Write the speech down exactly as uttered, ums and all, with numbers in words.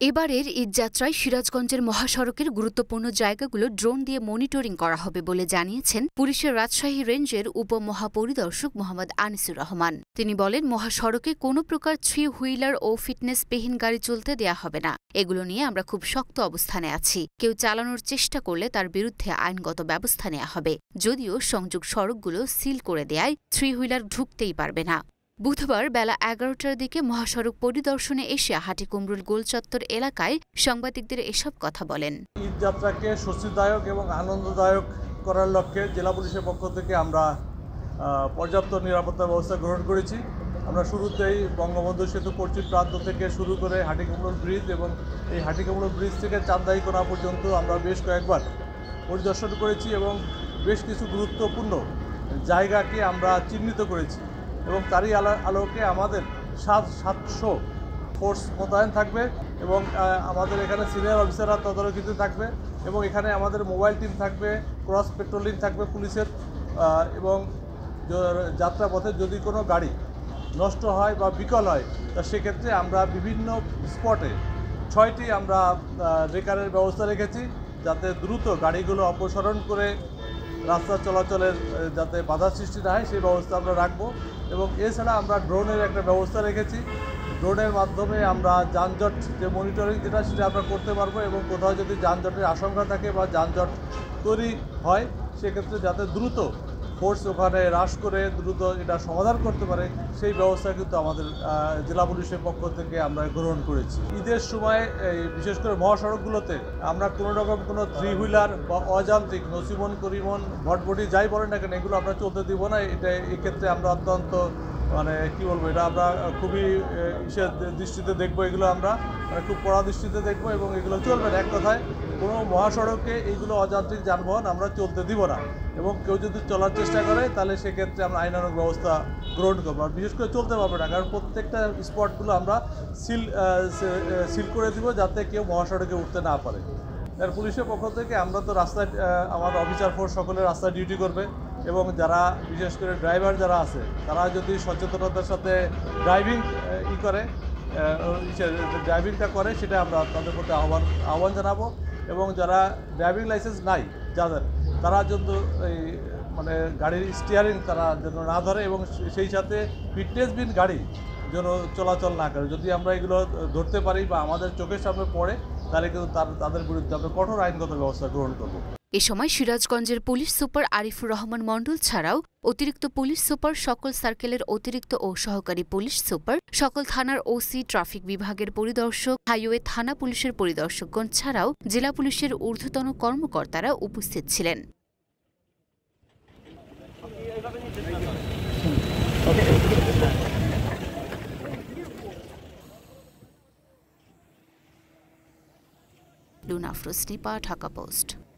এবারের ঈদযাত্রায় সিরাজগঞ্জের মহাসড়কের গুরুত্বপূর্ণ জায়গাগুলো ড্রোন দিয়ে মনিটরিং করা হবে বলে জানিয়েছেন পুলিশের রাজশাহী রেঞ্জের উপমহাপরিদর্শক মোহাম্মদ আনিসুর রহমান। তিনি বলেন, মহাসড়কে কোনো প্রকার থ্রি হুইলার ও ফিটনেসবিহীন গাড়ি চলতে দেয়া হবে না। এগুলো নিয়ে আমরা খুব শক্ত অবস্থানে আছি। কেউ চালানোর চেষ্টা করলে তার বিরুদ্ধে আইনগত ব্যবস্থা নেওয়া হবে। যদিও সংযোগ সড়কগুলো সিল করে দেয়ায় থ্রি হুইলার ঢুকতেই পারবে না। বুধবার বেলা এগারোটার দিকে মহাসড়ক পরিদর্শনে এসে হাটিকুমরুল গোলচত্বর এলাকায় সাংবাদিকদের এসব কথা বলেন। ঈদযাত্রাকে স্বস্তিদায়ক এবং আনন্দদায়ক করার লক্ষ্যে জেলা পুলিশের পক্ষ থেকে আমরা পর্যাপ্ত নিরাপত্তা ব্যবস্থা গ্রহণ করেছি। আমরা শুরুতেই বঙ্গবন্ধু সেতু পশ্চিম প্রান্ত থেকে শুরু করে হাটিকুমরুল ব্রিজ এবং এই হাটিকুমরুল ব্রিজ থেকে চান্দাইকোনা পর্যন্ত আমরা বেশ কয়েকবার পরিদর্শন করেছি এবং বেশ কিছু গুরুত্বপূর্ণ জায়গাকে আমরা চিহ্নিত করেছি এবং তারই আলোকে আমাদের সাত সাতশো ফোর্স মোতায়েন থাকবে এবং আমাদের এখানে সিনিয়র অফিসাররা তদারকিতে থাকবে এবং এখানে আমাদের মোবাইল টিম থাকবে, ক্রস পেট্রোলিং থাকবে পুলিশের এবং যাত্রাপথে যদি কোনো গাড়ি নষ্ট হয় বা বিকল হয় তা সেক্ষেত্রে আমরা বিভিন্ন স্পটে ছয়টি আমরা রেকারের ব্যবস্থা রেখেছি যাতে দ্রুত গাড়িগুলো অপসারণ করে রাস্তা চলাচলের যাতে বাধা সৃষ্টি না হয় সেই ব্যবস্থা আমরা রাখবো এবং এছাড়া আমরা ড্রোনের একটা ব্যবস্থা রেখেছি। ড্রোনের মাধ্যমে আমরা যানজট যে মনিটরিং যেটা সেটা আমরা করতে পারবো এবং কোথাও যদি যানজটের আশঙ্কা থাকে বা যানজট তৈরি হয় সেক্ষেত্রে যাতে দ্রুত ফোর্স ওখানে হ্রাস করে দ্রুত এটা সমাধান করতে পারে সেই ব্যবস্থা কিন্তু আমাদের জেলা পুলিশের পক্ষ থেকে আমরা গ্রহণ করেছি। ঈদের সময় এই বিশেষ করে মহাসড়কগুলোতে আমরা কোনো রকম কোনো থ্রি হুইলার বা অযান্ত্রিক নসিমন করিমন ভটভটি যাই বলেন না কেন এগুলো আমরা চলতে দিব না। এটা এক্ষেত্রে আমরা অত্যন্ত মানে কী বলবো এটা আমরা খুবই ইসের দৃষ্টিতে দেখবো, এগুলো আমরা মানে খুব কড়া দৃষ্টিতে দেখবো এবং এগুলো চলবে না। এক কথায় কোনো মহাসড়কে এইগুলো অযান্ত্রিক যানবাহন আমরা চলতে দিব না এবং কেউ যদি চলার চেষ্টা করে তাহলে সেক্ষেত্রে আমরা আইনানুগ ব্যবস্থা গ্রহণ করবো। আর বিশেষ করে চলতে পারবে না, কারণ প্রত্যেকটা স্পটগুলো আমরা সিল সিল করে দিব যাতে কেউ মহাসড়কে উঠতে না পারে। আর পুলিশের পক্ষ থেকে আমরা তো রাস্তায় আমার অফিসার ফোর্স সকলে রাস্তায় ডিউটি করবে এবং যারা বিশেষ করে ড্রাইভার যারা আছে তারা যদি সচেতনতার সাথে ড্রাইভিং ই করে ড্রাইভিংটা করে সেটা আমরা তাদের প্রতি আহ্বান আহ্বান জানাবো এবং যারা ড্রাইভিং লাইসেন্স নাই যাদের তারা যেন এই মানে গাড়ির স্টিয়ারিং তারা যেন না ধরে এবং সেই সাথে ফিটনেসবিহীন গাড়ি যেন চলাচল না করে। যদি আমরা এগুলো ধরতে পারি বা আমাদের চোখের সামনে পড়ে তাহলে কিন্তু তাদের বিরুদ্ধে আমরা কঠোর আইনগত ব্যবস্থা গ্রহণ করব। এ সময় সিরাজগঞ্জের পুলিশ সুপার আরিফুর রহমান মণ্ডল ছাড়াও অতিরিক্ত পুলিশ সুপার, সকল সার্কেলের অতিরিক্ত ও সহকারী পুলিশ সুপার, সকল থানার ওসি, ট্রাফিক বিভাগের পরিদর্শক, হাইওয়ে থানা পুলিশের পরিদর্শকগণ ছাড়াও জেলা পুলিশের ঊর্ধ্বতন কর্মকর্তারা উপস্থিত ছিলেন। লুনা আফরোজ, ঢাকা পোস্ট।